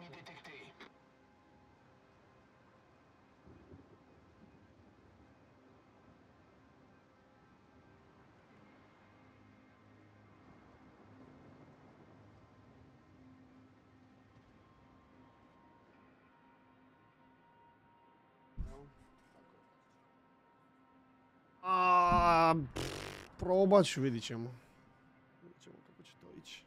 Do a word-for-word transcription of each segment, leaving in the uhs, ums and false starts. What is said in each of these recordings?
A probać, vidit ćemo. Vidit ćemo kako će to ići.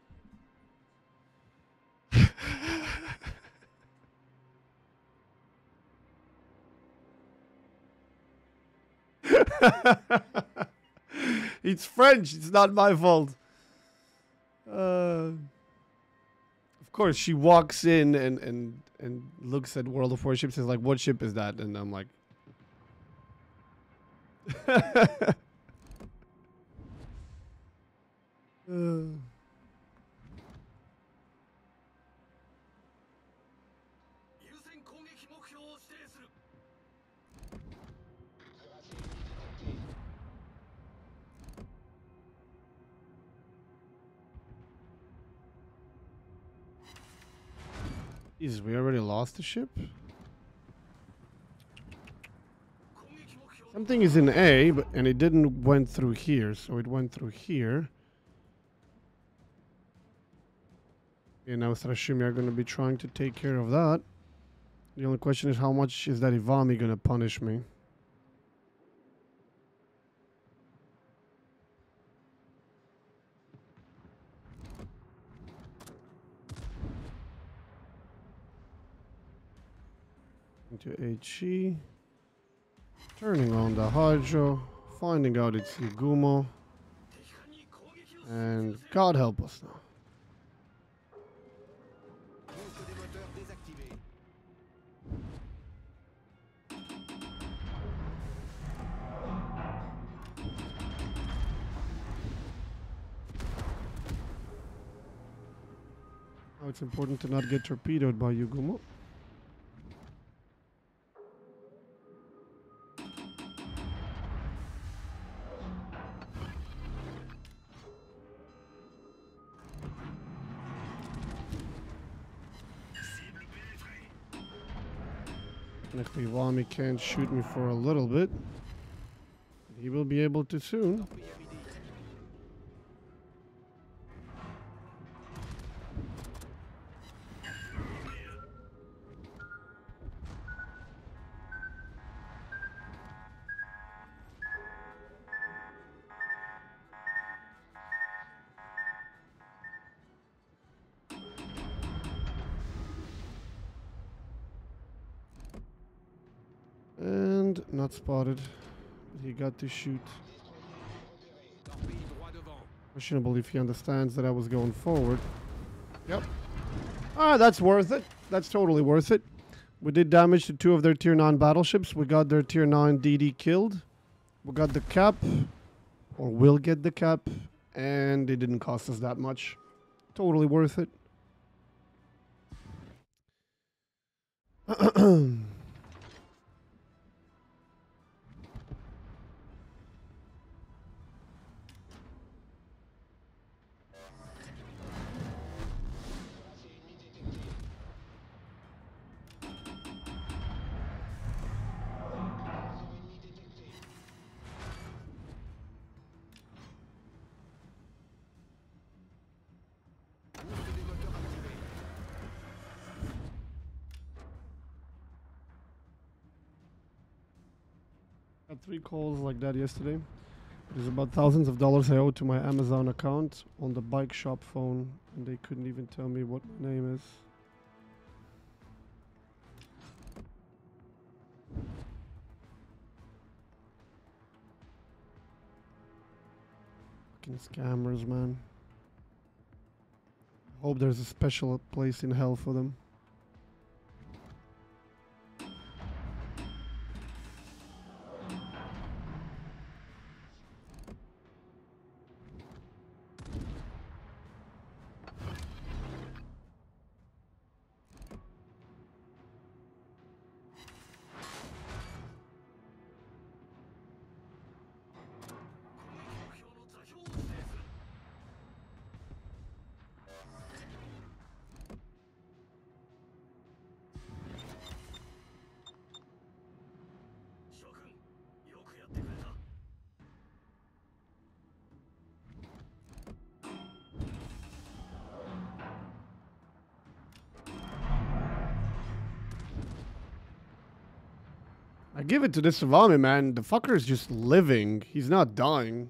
It's French, it's not my fault. Uh, of course, she walks in and, and, and looks at World of Warships and is like, what ship is that? And I'm like... uh. Jesus, we already lost the ship? Something is in A, but and it didn't went through here, so it went through here. And now Strashimi are going to be trying to take care of that. The only question is how much is that Ivami going to punish me? Into H E. Turning on the Hydro. Finding out it's Yugumo. And God help us now. Now it's important to not get torpedoed by Yugumo. Technically, Wami can't shoot me for a little bit. He will be able to soon. And not spotted. He got to shoot. Questionable if he understands that I was going forward. Yep. Ah, that's worth it. That's totally worth it. We did damage to two of their tier nine battleships. We got their tier nine D D killed. We got the cap. Or will get the cap. And it didn't cost us that much. Totally worth it. Had three calls like that yesterday. There's about thousands of dollars I owe to my Amazon account on the bike shop phone, and they couldn't even tell me what my name is. Fucking scammers, man. Hope there's a special place in hell for them. I give it to this Savami, man. The fucker is just living. He's not dying.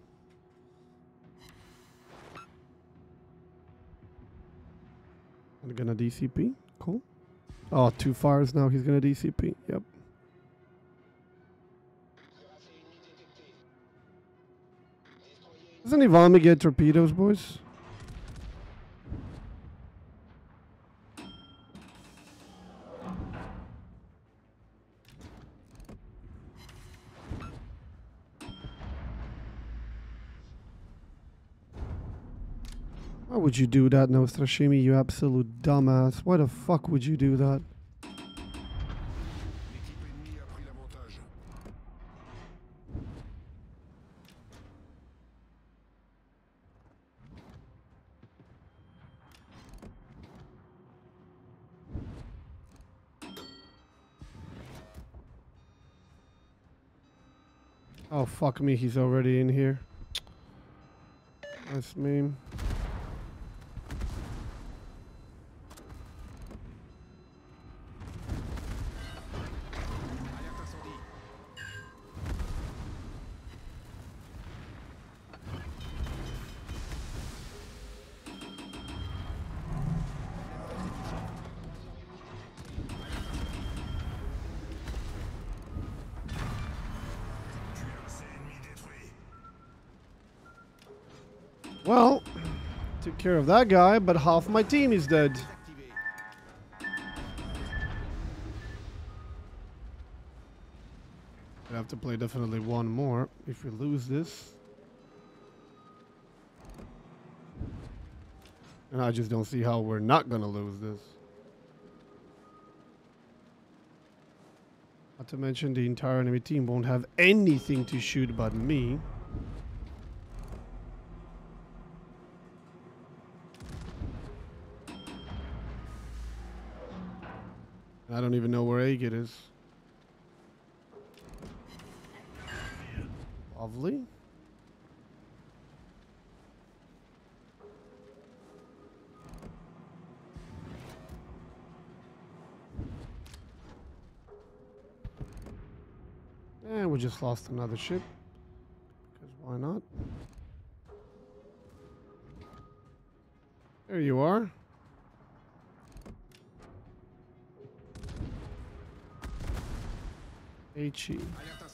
I'm gonna D C P. Cool. Oh, two fires now. He's gonna D C P. Yep. Doesn't Ivami get torpedoes, boys? Why would you do that, Nostrashimi, you absolute dumbass? Why the fuck would you do that? Oh, fuck me, he's already in here. That's mean. Well, took care of that guy, but half my team is dead. I have to play definitely one more if we lose this. And I just don't see how we're not gonna lose this. Not to mention the entire enemy team won't have anything to shoot but me. I don't even know where Agate is. Lovely. And we just lost another ship. Because why not? There you are. H E.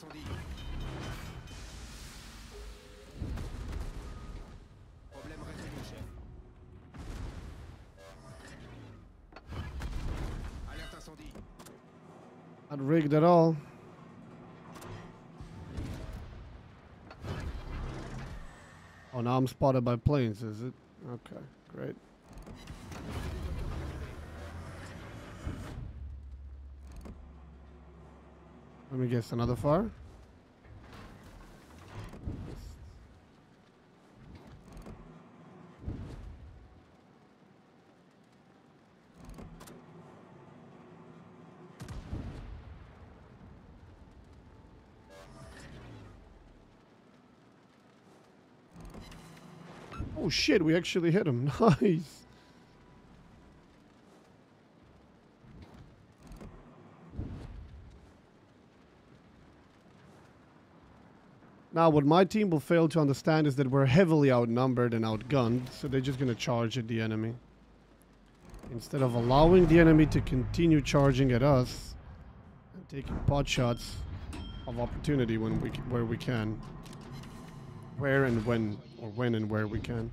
Not rigged at all. Oh, now I'm spotted by planes, is it? Okay, great. Let me guess, another fire? Oh shit, we actually hit him. Nice. Now, what my team will fail to understand is that we're heavily outnumbered and outgunned, so they're just going to charge at the enemy. Instead of allowing the enemy to continue charging at us and taking pot shots of opportunity when we where we can. Where and when, or when and where we can.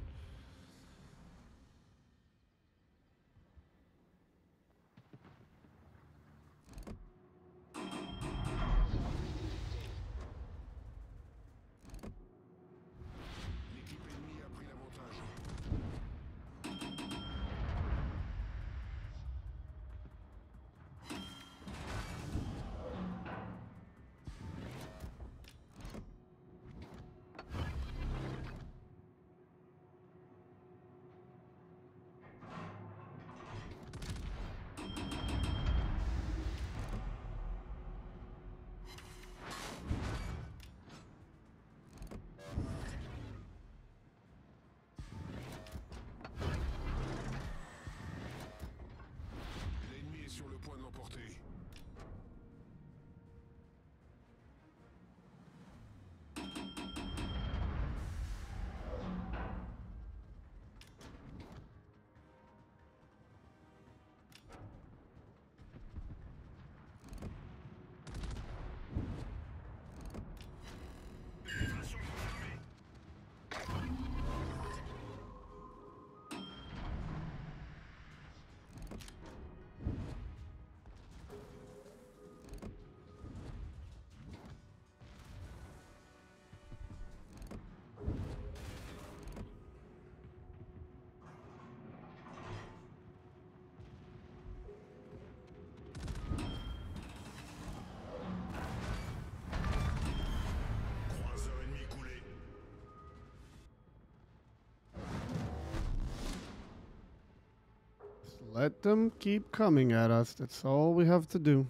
Let them keep coming at us. That's all we have to do.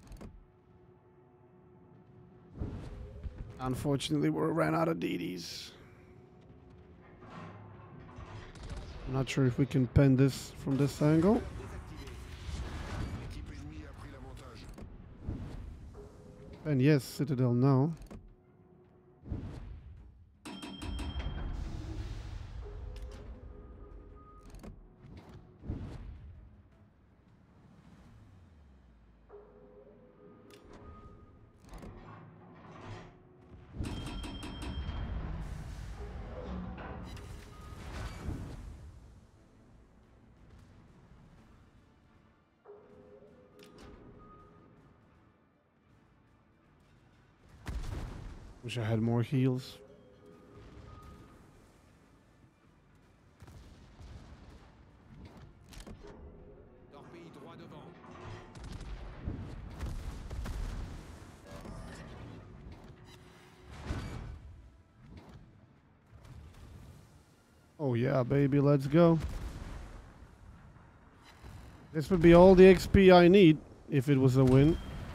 Unfortunately, we ran out of D Ds. I'm not sure if we can pen this from this angle. And yes, Citadel now. Wish I had more heals. Oh yeah, baby, let's go. This would be all the X P I need if it was a win.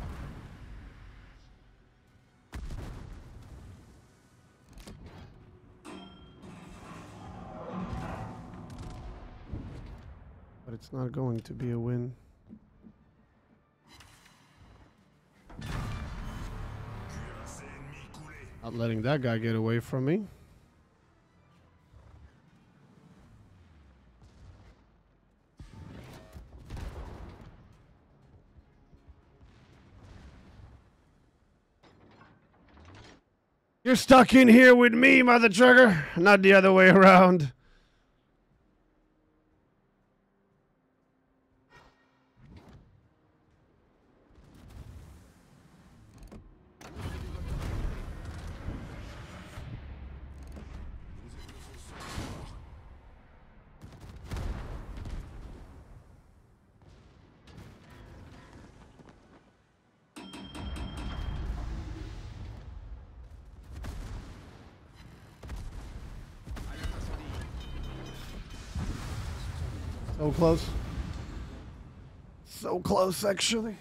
But it's not going to be a win. Not letting that guy get away from me. You're stuck in here with me, mother trucker, not the other way around. So close. So close, actually.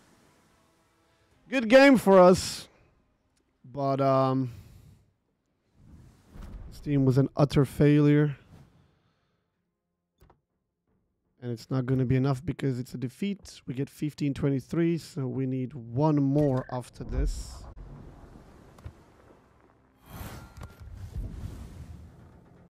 Good game for us. But, um... this team was an utter failure. And it's not going to be enough because it's a defeat. We get fifteen twenty-three, so we need one more after this.